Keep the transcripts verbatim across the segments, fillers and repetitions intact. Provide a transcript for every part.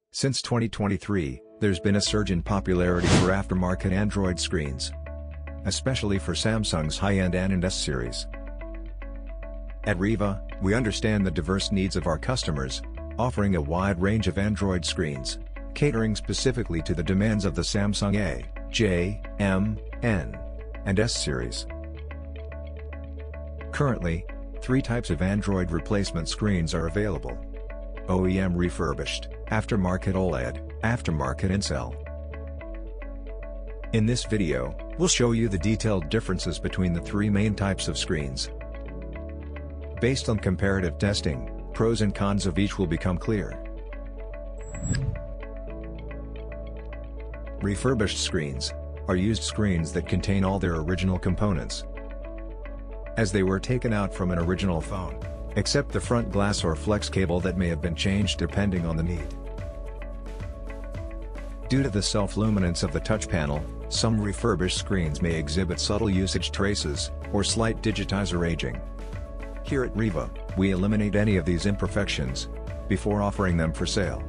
Since twenty twenty-three, there's been a surge in popularity for aftermarket Android screens, especially for Samsung's high-end A and S series. At REWA, we understand the diverse needs of our customers, offering a wide range of Android screens, catering specifically to the demands of the Samsung A, J, M, N, and S series. Currently, three types of Android replacement screens are available: O E M Refurbished, Aftermarket OLED, Aftermarket Incell. In this video, we'll show you the detailed differences between the three main types of screens. Based on comparative testing, pros and cons of each will become clear. Refurbished screens are used screens that contain all their original components, as they were taken out from an original phone, except the front glass or flex cable that may have been changed depending on the need. Due to the self-luminance of the touch panel, some refurbished screens may exhibit subtle usage traces, or slight digitizer aging. Here at REWA, we eliminate any of these imperfections before offering them for sale.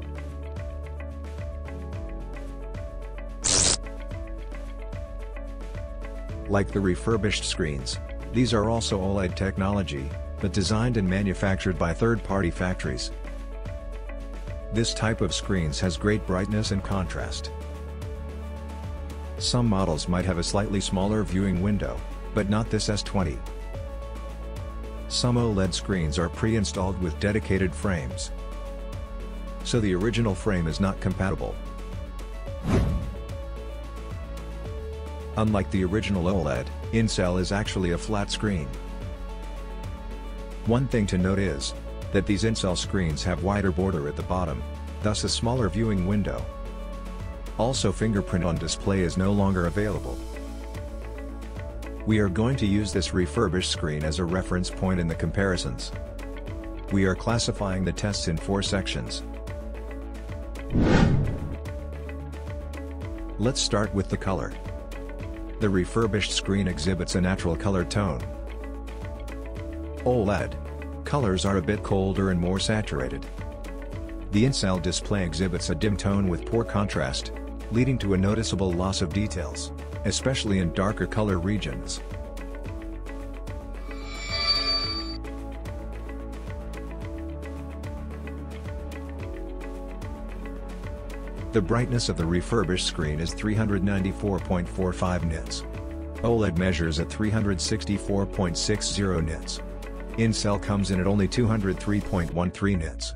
Like the refurbished screens, these are also OLED technology, but designed and manufactured by third-party factories. This type of screens has great brightness and contrast. Some models might have a slightly smaller viewing window, but not this S twenty. Some OLED screens are pre-installed with dedicated frames, so the original frame is not compatible. Unlike the original OLED, Incell is actually a flat screen. One thing to note is that these Incell screens have wider border at the bottom, thus a smaller viewing window. Also, fingerprint on display is no longer available. We are going to use this refurbished screen as a reference point in the comparisons. We are classifying the tests in four sections. Let's start with the color. The refurbished screen exhibits a natural color tone. OLED colors are a bit colder and more saturated. The Incell display exhibits a dim tone with poor contrast, leading to a noticeable loss of details, especially in darker color regions. The brightness of the refurbished screen is three hundred ninety-four point four five nits. OLED measures at three hundred sixty-four point six zero nits. Incell comes in at only two hundred three point one three nits.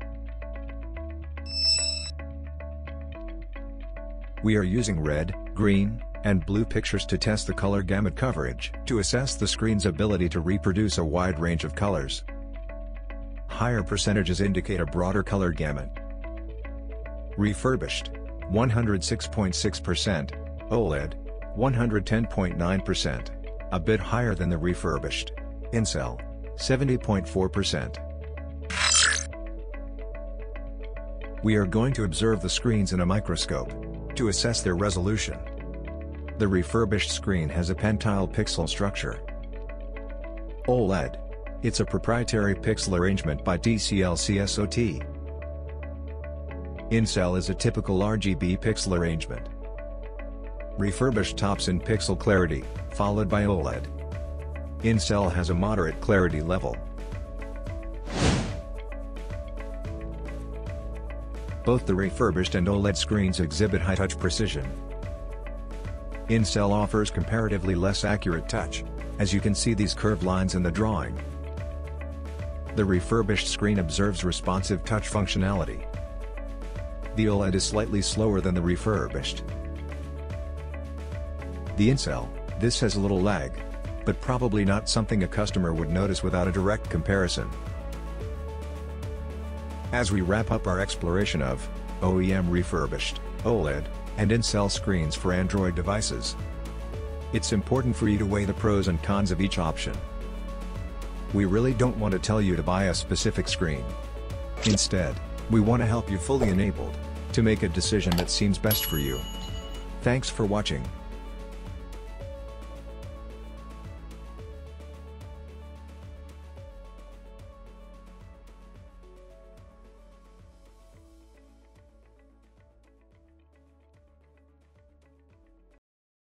We are using red, green, and blue pictures to test the color gamut coverage to assess the screen's ability to reproduce a wide range of colors. Higher percentages indicate a broader color gamut. Refurbished, one hundred six point six percent, OLED, one hundred ten point nine percent, a bit higher than the refurbished Incell, seventy point four percent. We are going to observe the screens in a microscope to assess their resolution. The refurbished screen has a pentile pixel structure. OLED. It's a proprietary pixel arrangement by T C L C S O T. Incell is a typical R G B pixel arrangement. Refurbished tops in pixel clarity, followed by OLED. Incell has a moderate clarity level. Both the refurbished and OLED screens exhibit high touch precision. Incell offers comparatively less accurate touch, as you can see these curved lines in the drawing. The refurbished screen observes responsive touch functionality. The OLED is slightly slower than the refurbished. The Incell, this has a little lag, but probably not something a customer would notice without a direct comparison. As we wrap up our exploration of O E M Refurbished, OLED, and Incell screens for Android devices, it's important for you to weigh the pros and cons of each option. We really don't want to tell you to buy a specific screen. Instead, we want to help you fully enabled to make a decision that seems best for you. Thanks for watching.